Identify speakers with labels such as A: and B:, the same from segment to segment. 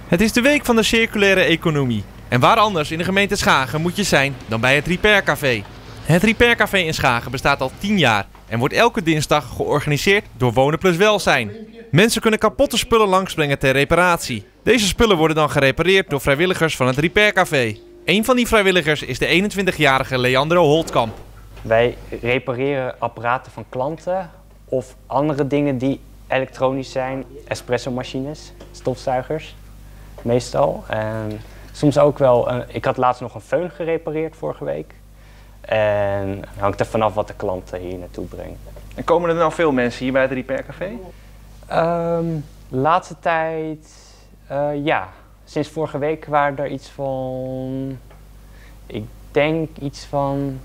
A: Het is de week van de circulaire economie. En waar anders in de gemeente Schagen moet je zijn dan bij het Repair Café. Het Repair Café in Schagen bestaat al 10 jaar en wordt elke dinsdag georganiseerd door Wonen Plus Welzijn. Mensen kunnen kapotte spullen langsbrengen ter reparatie. Deze spullen worden dan gerepareerd door vrijwilligers van het Repair Café. Een van die vrijwilligers is de 21-jarige Leandro Holtkamp.
B: Wij repareren apparaten van klanten of andere dingen die elektronisch zijn. Espresso-machines, stofzuigers, meestal. En soms ook wel, ik had laatst nog een föhn gerepareerd vorige week. En hangt er vanaf wat de klanten hier naartoe brengen.
C: En komen er nou veel mensen hier bij het Repair Café?
B: Laatste tijd, ja. Sinds vorige week waren er iets van, ik denk iets van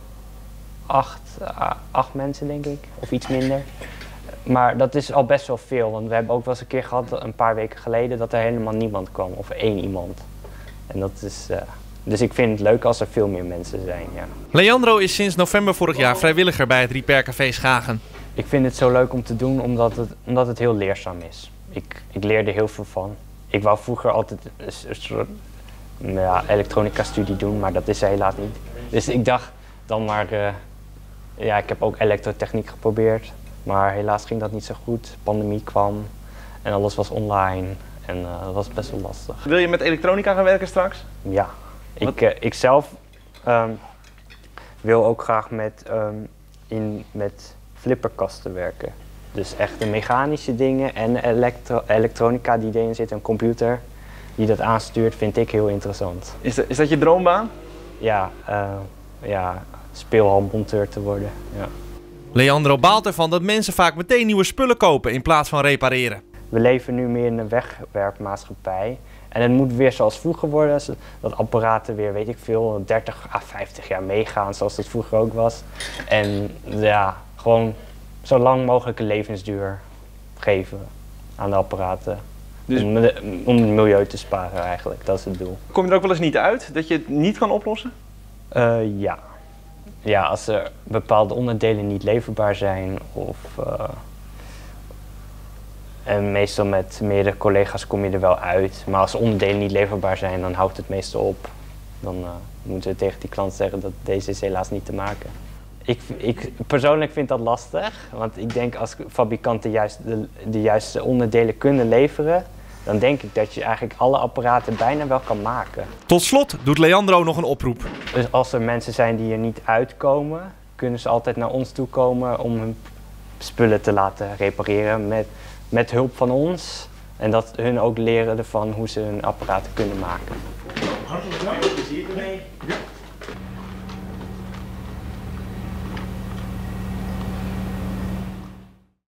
B: 8 mensen, denk ik. Of iets minder. Maar dat is al best wel veel, want we hebben ook wel eens een keer gehad, een paar weken geleden, dat er helemaal niemand kwam. Of 1 iemand. En dat is, dus ik vind het leuk als er veel meer mensen zijn, ja.
A: Leandro is sinds november vorig jaar vrijwilliger bij het Repair Café Schagen.
B: Ik vind het zo leuk om te doen omdat het heel leerzaam is. Ik leer er heel veel van. Ik wou vroeger altijd een soort elektronica studie doen, maar dat is er helaas niet. Dus ik dacht dan maar, ja, ik heb ook elektrotechniek geprobeerd. Maar helaas ging dat niet zo goed. Pandemie kwam en alles was online en dat was best wel lastig.
C: Wil je met elektronica gaan werken straks?
B: Ja, ik zelf wil ook graag met flipperkasten werken. Dus echt de mechanische dingen en elektronica die erin zit, een computer die dat aanstuurt, vind ik heel interessant.
C: Is dat je droombaan?
B: Ja, ja, speelhalmonteur te worden. Ja.
A: Leandro baalt ervan dat mensen vaak meteen nieuwe spullen kopen in plaats van repareren.
B: We leven nu meer in een wegwerpmaatschappij. En het moet weer zoals vroeger worden, dat apparaten weer, weet ik veel, 30 à 50 jaar meegaan zoals het vroeger ook was. En ja, gewoon zo lang mogelijke levensduur geven aan de apparaten. Dus om het milieu te sparen eigenlijk, dat is het doel.
C: Kom je er ook wel eens niet uit dat je het niet kan oplossen?
B: Ja. Ja, als er bepaalde onderdelen niet leverbaar zijn of en meestal met meerdere collega's kom je er wel uit. Maar als onderdelen niet leverbaar zijn, dan houdt het meestal op. Dan moeten we tegen die klant zeggen dat deze is helaas niet te maken. Ik persoonlijk vind dat lastig, want ik denk als fabrikanten de juiste onderdelen kunnen leveren, dan denk ik dat je eigenlijk alle apparaten bijna wel kan maken.
A: Tot slot doet Leandro nog een oproep.
B: Dus als er mensen zijn die er niet uitkomen, kunnen ze altijd naar ons toe komen om hun spullen te laten repareren met hulp van ons. En dat hun ook leren ervan hoe ze hun apparaten kunnen maken.
D: Hartelijk dank, plezier ermee.